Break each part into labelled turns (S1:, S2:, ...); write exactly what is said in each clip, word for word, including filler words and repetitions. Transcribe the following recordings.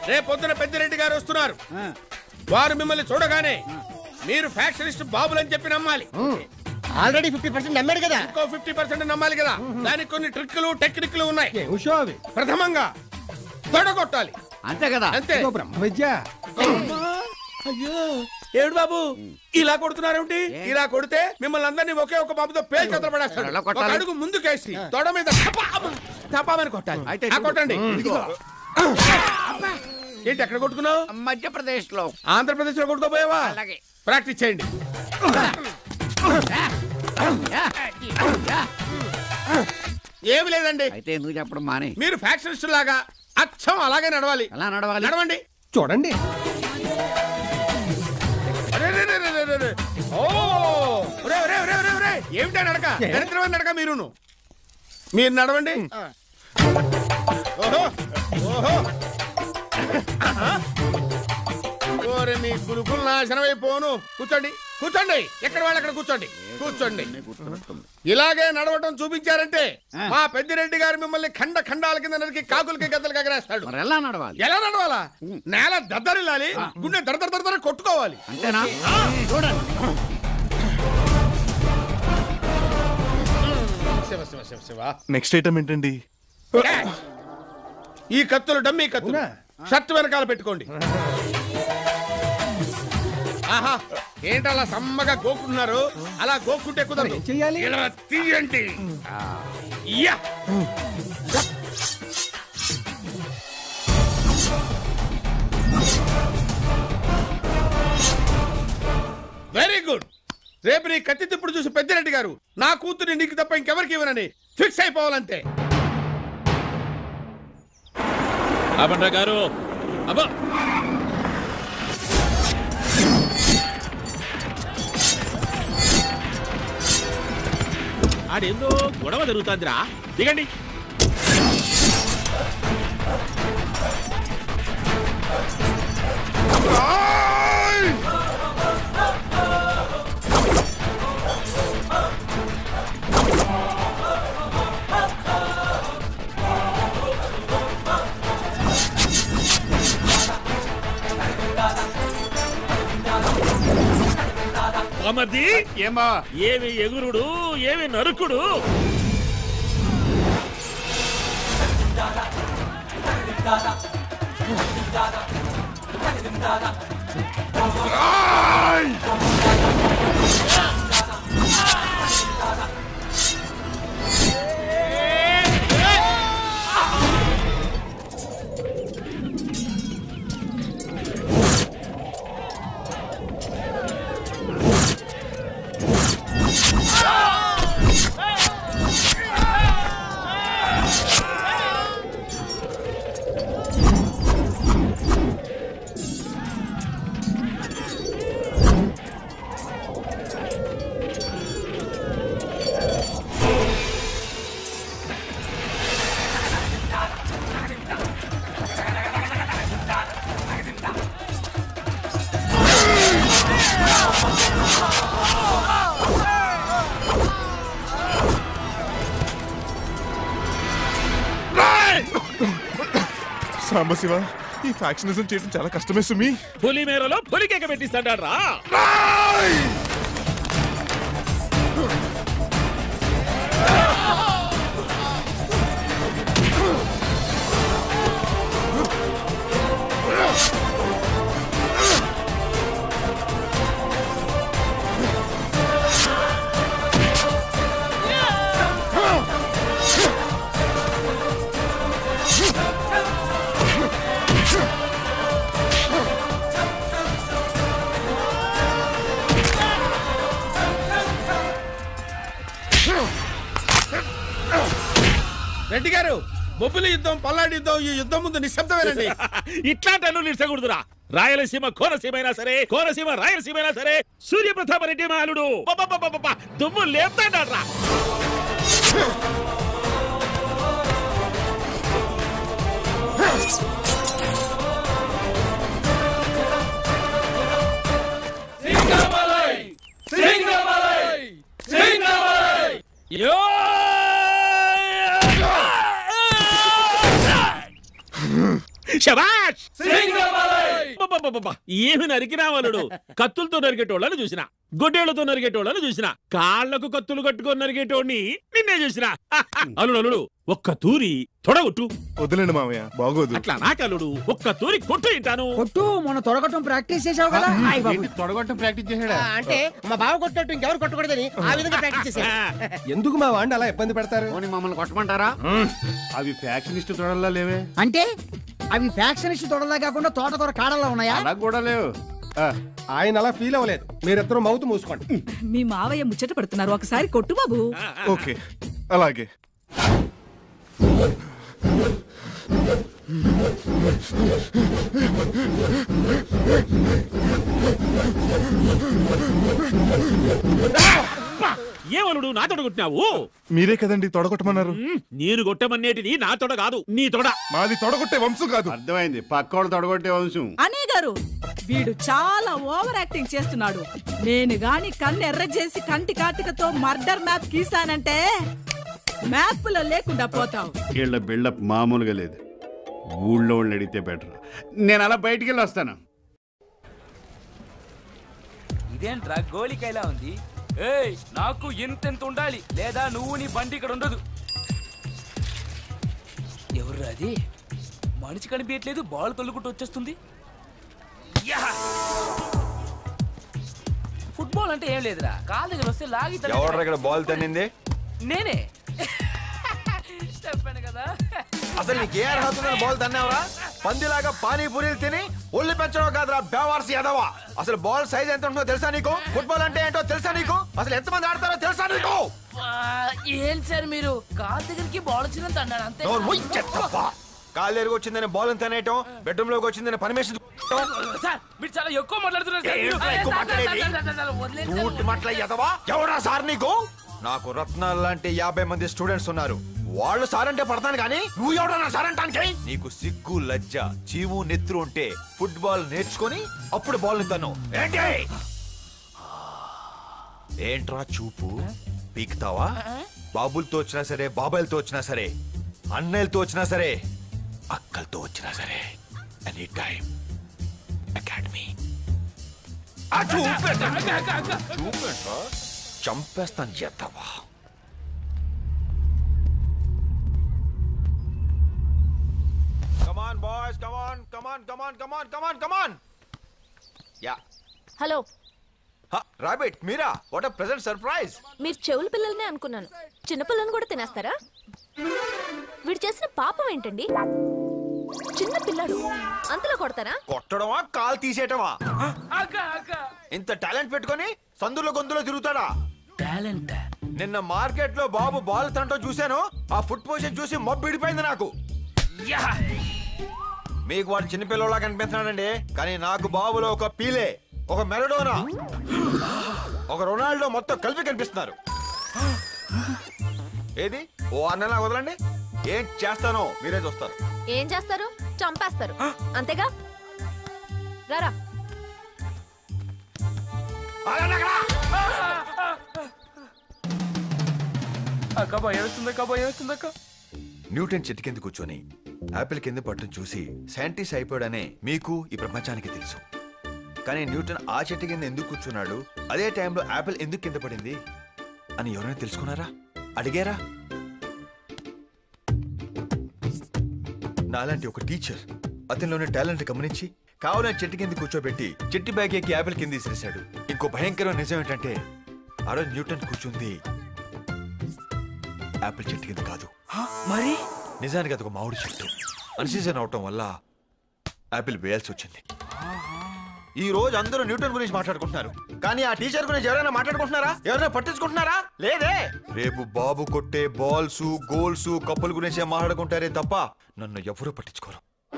S1: రేపు పొద్దున పెద్దిరెడ్డి గారు వస్తున్నారు. వారు మిమ్మల్ని చూడగానే మీరు ఫ్యాక్షనిస్ట్ బాబులని చెప్పి నమ్మాలి.
S2: ఆల్రెడీ ఫిఫ్టీ పర్సెంట్ నమ్మాడు కదా,
S1: ఇంకో ఫిఫ్టీ పర్సెంట్ నమ్మాలి కదా. దానికి కొన్ని ట్రిక్లు టెక్నిక్లు ఉన్నాయి. ప్రథమంగా తొడగొట్టాలి.
S3: అంతే కదా,
S1: అంతే.
S2: బ్రహ్మ విద్య.
S1: అయ్యో ఏడు బాబు ఇలా కొడుతున్నారేమిటి? ఇలా కొడితే మిమ్మల్ని అందరినీ ఒకే ఒక బాబుతో పేరు చదవబడేస్తాడు. ఒక అడుగు ముందుకేసి తొడ మీద తపామని కొట్టాలి. కొట్టండి. ఏంటి ఎక్కడ కొట్టుకున్నావు?
S3: మధ్యప్రదేశ్ లో.
S1: ఆంధ్రప్రదేశ్ లో కొట్టుకోపోయావా? ప్రాక్టీస్ చేయండి. ఏమి లేదండి.
S3: అయితే నువ్వు చెప్పడం మానే.
S1: మీరు ఫ్యాక్షనిస్ట్ లాగా అచ్చం అలాగే నడవాలి.
S3: ఎలా నడవాలి?
S1: నడవండి.
S2: చూడండి.
S1: ఏమిటా నడక? దరిద్రమైన నడక. మీరును మీరు నడవండి. ఓహో ఓహో ఓరే మీ గురుకులు నాశనం అయిపోను. కూర్చోండి కూర్చోండి. ఎక్కడ వాళ్ళు అక్కడ కూర్చోండి కూర్చోండి. ఇలాగే నడవటం చూపించారంటే మా పెద్దిరెడ్డి గారు మిమ్మల్ని ఖండ ఖండాల కింద నరికి కాకులకి గద్దలు ఎగరేస్తాడు.
S3: ఎలా నడవాలి?
S1: ఎలా నడవాలా? నేల దద్దరిల్లాలి, గుండె దర దర దర కొట్టుకోవాలి.
S3: అంతేనా? చూడండి.
S1: శివ శివ శివ శివ.
S4: నెక్స్ట్ ఐటమ్ ఏంటండి?
S1: ఈ కత్తులు డమ్మీ కత్తులు షర్ట్ వెనకాల పెట్టుకోండి. ఆహా ఏంటి అలా సమ్మగా గోకుంటున్నారు? అలా గోకుంటే కుదరదు. ఇలా తీయండి. Very good. రేపు నీ కత్తి తిప్పుడు చూసి పెద్దిరెడ్డి గారు నా కూతుర్ని నీకు తప్ప ఇంకెవరికి ఇవ్వనని ఫిక్స్ అయిపోవాలంతే.
S5: అబండ్రా గారు. అబ్బా ఆడేందో గొడవ జరుగుతుందిరా. దిగండి. అమర్ది
S3: ఏమా
S5: ఏమి ఎగురుడు, ఏమి నరుకుడు.
S4: సాంబశివ, ఈ ఫ్యాక్షనిజం చేయడం చాలా కష్టమే సుమి.
S5: పులి మేరలో పులి కేక పెట్టిస్తాడా రా.
S1: రెడ్డి గారు, బొబ్బిలి యుద్ధం, పల్నాడు యుద్ధం, ఈ యుద్ధం ముందు నిశ్శబ్దమేనండి.
S5: ఇట్లాంటి అన్ను నిలిచకూడదురా. రాయలసీమ కోనసీమ అయినా సరే, కోనసీమ రాయలసీమ అయినా సరే, సూర్యప్రతాప రెడ్డి మాలుడు దుమ్ము లేపుతాడా. శబాష్. ఏమి నరికినా వలుడు కత్తులతో నరికేటోళ్ళని చూసిన, గొడ్డేళ్లతో నరికేటోళ్ళని చూసిన, కాళ్లకు కత్తులు కట్టుకొని నరికేటోడిని నిన్నే చూసిన. అల్లుడు అల్లుడు ఒక్క తూరి తొడగొట్టు.
S4: వదిలేండి మామయ్య, బాగోదు.
S5: అట్లా నాకల్లుడు ఒక్క తూరి కొట్టు ఇంటాను.
S6: కొట్టు, మన తొడగొట్టం ప్రాక్టీస్ చేసావు కదా.
S3: తొడగొట్టం ప్రాక్టీస్ చేసాడా?
S2: అంటే మా బావ కొట్టినట్టు ఇంకెవరు కొట్టకూడదని ఆ విధంగా ప్రాక్టీస్ చేశారు.
S7: ఎందుకు మా వాడిని అలా ఇబ్బంది పెడతారు?
S3: పోనీ మమ్మల్ని కొట్టమంటారా? అవి ఫ్యాక్షనిస్ట్ తొడల్లా లేవే.
S6: అంటే అవి ఫ్యాక్షనిస్ట్ తొడలా కాకుండా తోటకూర కాడల్లా ఉన్నాయా?
S3: అలా కూడా లేవు.
S7: ఆయన అలా ఫీల్ అవ్వలేదు. మీరిద్దరూ మౌత్ మూసుకోండి.
S8: మీ మావయ్య ముచ్చట పడుతున్నారు, ఒకసారి కొట్టు బాబు.
S4: ఓకే, అలాగే.
S5: ఏమలుడు నా తొడ కొట్టినావు?
S4: మీరే కదండి తొడగొట్టమన్నారు.
S5: నేను కొట్టమనేటిది నా తొడ కాదు, నీ తొడ.
S4: మాది తొడగొట్టే వంశం కాదు.
S3: అర్థమైంది, పక్కోడు తొడగొట్టే వంశం.
S8: అనే గారు, వీడు చాలా ఓవర్ యాక్టింగ్ చేస్తున్నాడు. నేను గాని కన్ను ఎర్ర చేసి కంటి కాటికతో మర్డర్ మ్యాప్ గీసానంటే మ్యాప్ లో లేకుండా పోతావు.
S3: వీళ్ళ బిల్డప్ మామూలుగా లేదు. ఊళ్ళో వాళ్ళు అడిగితే బెటర్. నేను అలా బయటికి వెళ్ళి వస్తాను.
S9: ఇదేంట్రా గోళికాయలా ఉంది? ఏయ్, నాకు ఎంతెంత ఉండాలి, లేదా నువ్వు నీ బండి ఇక్కడ ఉండదు. ఎవరు అది? మనిషి కనిపించట్లేదు, బాల్ తొలుకుంటూ వచ్చేస్తుంది. ఫుట్బాల్ అంటే ఏం లేదురా, కాళ్ళ దగ్గర వస్తే లాగి
S10: ఎవరు బాల్ తన్నింది?
S9: నేనే. చెప్పాను కదా.
S10: అసలు నీకు ఏ అర్హత ఉందని బాల్ తన్నావరా? పందిలాగా పానీపూరీలు తిని ఒళ్ళు పెంచడం కాదురా బేవార్స్ యాదవా. అసలు బాల్ సైజ్ ఎంత ఉంటుందో తెలుసా నీకు? ఫుట్బాల్ అంటే ఏంటో తెలుసా నీకు? అసలు ఎంత మంది ఆడతారో తెలుసా నీకు?
S9: ఏం సార్ మీరు కాళ్ళ దగ్గరికి బాల్ వచ్చినంత అన్నాడు అంతే.
S10: కాళ్ళు ఎరుగు వచ్చిందని బాల్ తనేయటం, బెడ్రూమ్ లోకి వచ్చిందని పర్మిషన్
S9: సార్ మీరు చాలా ఎక్కువ మాట్లాడుతున్నారు.
S10: ఎవరా సార్ నీకు? నాకు రత్నాలు లాంటి యాభై మంది స్టూడెంట్స్ ఉన్నారు. వాళ్ళు సార్ అంటే పడతాను కానీ నువ్వు ఎవడన్నా సార్ అంటానికి? నీకు సిగ్గు లజ్జ చీము నెత్తురు ఉంటే ఫుట్బాల్ నేర్చుకొని అప్పుడు బాల్ తను ఏంటి? ఏంట్రా చూపు పీకుతావా? బాబులతో వచ్చినా సరే, బాబాయిలతో వచ్చినా సరే, అన్నయ్యలతో వచ్చినా సరే, అక్కలతో వచ్చినా సరే, ఎనీ టైం అకాడమీ. చూపేంట్రా చంపేస్తాను చేస్తావా? Come on boys, come on, come on, come on, come on, come on, come on. Yeah.
S11: Hello.
S10: Rabbit మీరా? What a pleasant surprise.
S11: మీరు చెవుల పిల్లల్నే అనుకున్నాను. చిన్న పిల్లల్ని కూడా తినేస్తారా? వీడు చేసిన పాపం ఏంటండి? చిన్న పిల్లడు అంతలో కొడతారా?
S10: కొట్టడమా కాల్ తీసేయటమా? ఇంత టాలెంట్ పెట్టుకొని సందులో గొంతులో తిరుగుతాడా?
S9: టాలెంట్.
S10: నిన్న మార్కెట్ లో బాబు బాల్ తంటో చూశాను. ఆ ఫుట్ పొజిషన్ చూసి మబ్బిడిపోయింది నాకు. మీకు వాడు చిన్నపిల్లలా కనిపిస్తున్నాడండి, కానీ నాకు బాబులో ఒక పీలే, ఒక మెరడోనా, ఒక రొనాల్డో మొత్తం కలిపి కనిపిస్తున్నారు. ఏది ఓ అన్నలా వదలండి, ఏం చేస్తానో మీరే చూస్తారు.
S11: ఏం చేస్తారు? చంపేస్తారు అంతేగా. రారా.
S9: అక్క భయం వేస్తుందక్క, భయం వేస్తుందక్క.
S10: న్యూటన్ చెట్టు కింద కూర్చొని యాపిల్ కింద పట్టును చూసి సైంటిస్ట్ అయిపోయాడనే మీకు ఈ ప్రపంచానికి తెలుసు. కానీ న్యూటన్ ఆ చెట్టు కింద ఎందుకు కూర్చున్నాడు, అదే టైంలో యాపిల్ ఎందుకు కింద పడింది అని ఎవరైనా తెలుసుకున్నారా? అడిగారా? నాలాంటి ఒక టీచర్ అతనిలోని టాలెంట్ గమనించి కావాలని చెట్టు కింద కూర్చోబెట్టి చెట్టు బ్యాగ్ ఎక్కి యాపిల్ కింద తీసేశాడు. ఇంకో భయంకరమైన నిజం ఏంటంటే ఆ రోజు న్యూటన్ కూర్చుంది యాపిల్ చెట్టు కింద కాదు,
S9: మరి
S10: నిజానికి అది ఒక మామిడి చెట్టు. అన్సీజన్ అవటం వల్ల యాపిల్ వేయాల్సి వచ్చింది. ఈ రోజు అందరూ న్యూటన్ గురించి మాట్లాడుకుంటున్నారు, కానీ ఆ టీచర్ గురించి ఎవరైనా మాట్లాడుకుంటున్నారా? ఎవరైనా పట్టించుకుంటున్నారా? లేదే. రేపు బాబు కొట్టే బాల్స్, గోల్స్, కప్పుల గురించే మాట్లాడుకుంటారే తప్ప నన్ను ఎవరూ పట్టించుకోరు.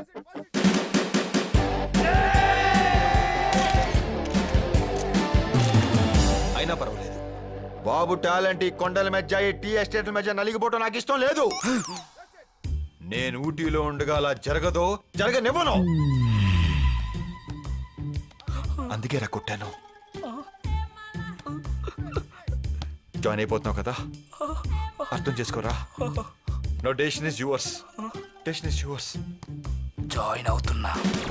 S10: అయినా పర్వాలేదు, బాబు టాలెంట్ ఈ కొండల మధ్య, ఈ టీ ఎస్టేట్ల మధ్య నలిగిపోవటం నాకు ఇష్టం లేదు. నేను ఊటీలో ఉండగా అలా జరగదో, జరగనివ్వను. అందుకే రా కొట్టాను. జాయిన్ అయిపోతున్నావు కదా, అర్థం చేసుకోరా. No decision is yours, decision is yours.
S9: Join అవుతున్నా.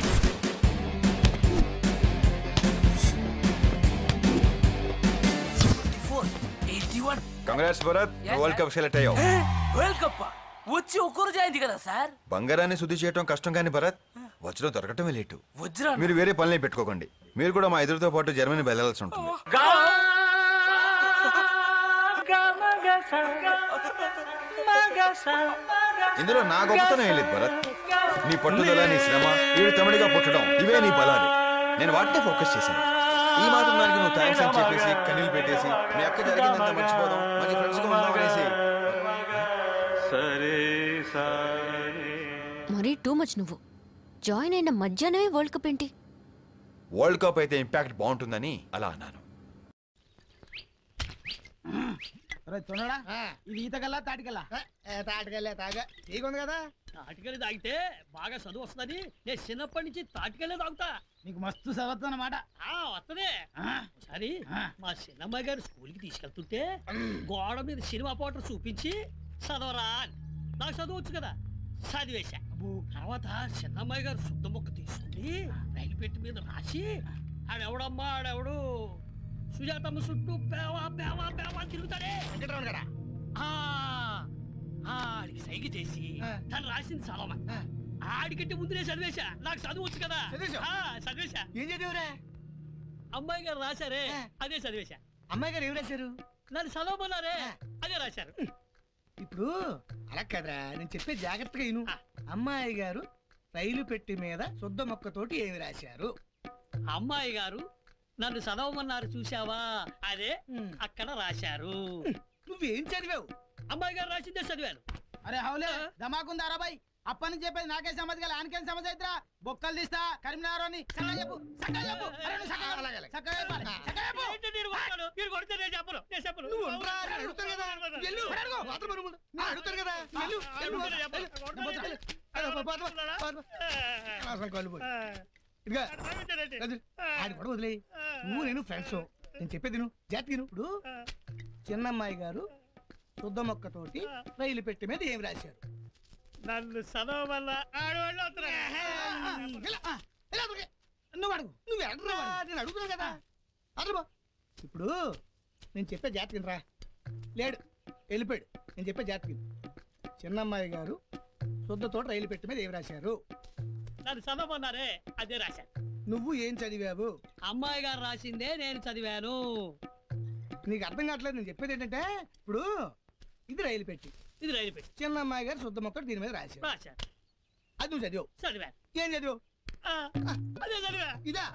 S10: Congrats Bharat, world cup select అయ్యావు.
S9: వరల్డ్ కప్ వచ్చి ఒక్కరు జాయింది కదా సార్.
S10: బంగారాన్ని శుద్ధి చేయడం కష్టం కానీ భరత్, వజ్రం దొరకటమే లేటు.
S9: వజ్రం
S10: మీరు వేరే పనులు పెట్టుకోకండి. మీరు కూడా మా ఎదురుతో పాటు జర్మనీ వెళ్ళాల్సి ఉంటుంది. ఇందులో నా గొప్పతనం ఏం లేదు భరత్. నీ పట్టుదల, నీ శ్రమ, వీడు తమిడిగా పుట్టడం, ఇవే నీ బలాలు. నేను వాటినే ఫోకస్ చేశాను. ఈ మాత్రం దానికి నువ్వు థ్యాంక్స్ అని చెప్పేసి కన్నీళ్ళు పెట్టేసి మీ అక్క జరిగిందంతా మర్చిపోదాం, మంచి ఫ్రెండ్స్ గా ఉందాం అనేసి.
S11: మరీ టూ మచ్. నువ్వు జాయిన్ అయిన మధ్యాహ్నమే వరల్డ్ కప్ ఏంటి?
S10: వరల్డ్ కప్ అయితే ఇంపాక్ట్ బాగుంటుందని అలా అన్నాను.
S6: ఇది ఈతకల్లా తాటికల్లా?
S2: తాటికెళ్ళే తాగా నీకుంది కదా.
S12: తాటికెళ్ళి తాగితే బాగా చదువు వస్తుంది. నేను చిన్నప్పటి నుంచి తాటికెళ్ళే తాగుతా.
S6: నీకు మస్తు చదువుతుంది అన్నమాట.
S12: వస్తుంది. ఒకసారి మా చిన్నమ్మాయి గారు స్కూల్కి తీసుకెళ్తుంటే గోడ మీద సినిమా పోటర్ చూపించి చదవరా అని. నాకు చదవచ్చు కదా, చదివేశా. తర్వాత చిన్నమ్మాయి గారు శుద్ధ మొక్క తీసుకుని రైలు పెట్టి మీద రాసి ఆడెవడమ్మా ఆడెవడు సుజాతమ్మ చుట్టూ పేవా పేవా పేవా తిరుగుతాడే ఆడికి సైగ చేసి తను రాసింది చదవమా. ఆడికంటే ముందు నేను చదివేశా. నాకు చదువచ్చు కదా, చదివేశా.
S2: ఏం చదివరా?
S12: అమ్మాయి గారు రాశారే అదే చదివేశా.
S2: అమ్మాయి గారు ఏమి రాశారు?
S12: నన్ను చదవమన్నారే అదే రాశారు.
S2: ఇప్పుడు అలా కదరా, నేను చెప్పే జాగ్రత్తగా విను. అమ్మాయి గారు రైలు పెట్టి మీద శుద్ధ మొక్కతోటి ఏమి రాశారు?
S12: అమ్మాయి గారు నన్ను చదవమన్నారు చూసావా, అదే అక్కడ రాశారు.
S2: నువ్వేం చదివావు?
S12: అమ్మాయి గారు రాసిందే చదివాను.
S6: అరే హౌలే ధమాకుందా రాబాయ్? అప్పటి నుంచి చెప్పేది నాకే సమజ్ గల ఆనకేం సమజ్ అయితరా? బొక్కలు తీస్తా కరీంనగర్ అని సక్క చెప్పు సక్క చెప్పు. అరే నువ్వు సక్క అలాగే సక్క చెప్పాలి. సక్క చెప్పు.
S12: ఏంటి నేను కొడతాను? మీరు కొడితే నేను చెప్పను. నేను చెప్పను.
S2: నువ్వు ఉండరా, నేను అడుగుతాను కదా. వెళ్ళు అడుగు. మాత్రం మనం నేను అడుగుతాను కదా. వెళ్ళు వెళ్ళు ఇదిగా ఆడి కూడా వదిలేయి. నువ్వు నేను ఫ్రెండ్స్. నేను చెప్పేది నువ్వు జాతి నువ్వు. ఇప్పుడు చిన్నమ్మాయి గారు శుద్ధ మొక్కతోటి రైలు పెట్టి మీద ఏం రాశారు?
S12: నన్ను చదవమల్ల ఆడవాళ్ళు
S2: నువ్వు అడుగు. నువ్వు అడగరా, నేను అడుగుతున్నాను కదా. అడుగు. ఇప్పుడు నేను చెప్పే జాతి రా. లేడు, వెళ్ళిపోయాడు. నేను చెప్పే జాతి చిన్నమ్మాయి గారు శుద్ధతోటి రైలు పెట్టి మీద ఏం రాశారు?
S12: నన్ను చదవమన్నారే అదే రాశాను.
S2: నువ్వు ఏం చదివావు?
S12: అమ్మాయి గారు రాసిందే నేను చదివాను.
S2: నీకు అర్థం కావట్లేదు. నేను చెప్పేది ఏంటంటే, ఇప్పుడు ఇది రైలు పెట్టి,
S12: ఇది రైలు పెట్టి
S2: చిన్నమ్మాయి గారు శుద్ధ మొక్క దీని మీద రాశారు.
S12: రాశారు.
S2: అది నువ్వు చదివావు.
S12: చదివాను.
S2: ఏం చదివావు?
S12: అదే చదివా.
S2: ఇదా?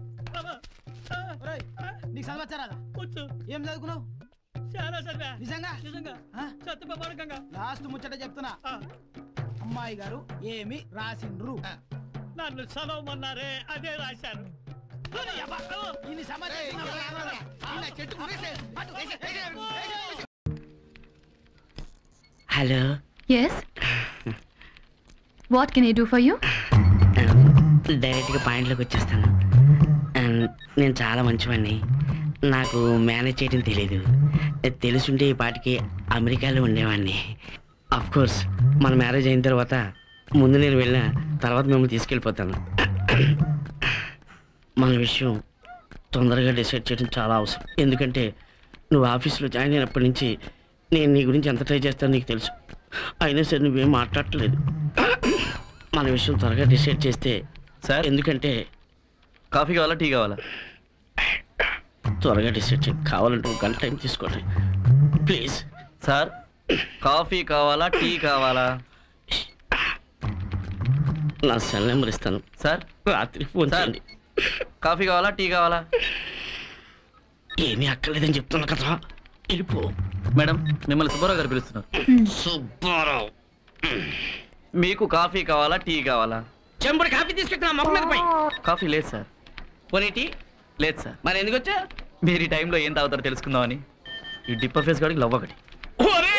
S6: నీకు చదవచ్చారా?
S12: వచ్చు.
S6: ఏం చదువుకున్నావు?
S12: చాలా చదివా.
S6: నిజంగా?
S12: నిజంగా. సత్యపరకంగా.
S6: లాస్ట్ ముచ్చట చెప్తున్నా. అమ్మాయి గారు ఏమి రాసిండ్రు?
S12: నన్ను చదవమన్నారే అదే రాశారు.
S13: Hello.
S14: Yes, what can I do for you?
S13: డైరెక్ట్గా పాయింట్లోకి వచ్చేస్తాను. నేను చాలా మంచివాడిని. నాకు మేనేజ్ చేయడం తెలీదు. తెలుసుంటే ఈ పాటికి అమెరికాలో ఉండేవాడిని. అఫ్ కోర్స్ మన మ్యారేజ్ అయిన తర్వాత ముందు నేను వెళ్ళిన తర్వాత మిమ్మల్ని తీసుకెళ్ళిపోతాను. మన విషయం తొందరగా డిసైడ్ చేయడం చాలా అవసరం. ఎందుకంటే నువ్వు ఆఫీస్లో జాయిన్ అయినప్పటి నుంచి నేను నీ గురించి ఎంత ట్రై చేస్తానో నీకు తెలుసు. అయినా సరే నువ్వేం మాట్లాడట్లేదు. మన విషయం త్వరగా డిసైడ్ చేస్తే సార్. ఎందుకంటే
S15: కాఫీ కావాలా టీ కావాలా?
S13: త్వరగా డిసైడ్ చేయి. కావాలంటే ఒక గంట టైం తీసుకోండి ప్లీజ్.
S15: సార్ కాఫీ కావాలా టీ కావాలా?
S13: నా సెల్ నెంబర్ ఇస్తాను
S15: సార్.
S13: రాత్రి ఫోన్ చేయండి.
S15: కాఫీ కావాలా టీ కావాలా?
S13: ఏమీ అక్కర్లేదని చెప్తున్నా కదా, వెళ్ళిపో.
S15: మేడం మిమ్మల్ని సుబ్బారావు గారు పిలుస్తున్నారు.
S13: సుబ్బారావు,
S15: మీకు కాఫీ కావాలా టీ కావాలా?
S13: చెంబుడు కాఫీ తీసుకెళ్తున్నా మొక్క మీద పై.
S15: కాఫీ లేదు సార్.
S13: పోనీ టీ
S15: లేదు సార్.
S13: మరి ఎందుకు వచ్చా?
S15: మీరు ఈ టైంలో ఏం తాగుతారో తెలుసుకుందామని. ఈ డిప్పర్ ఫేస్ గాడికి లవ్ ఒకటి.
S13: ఒరే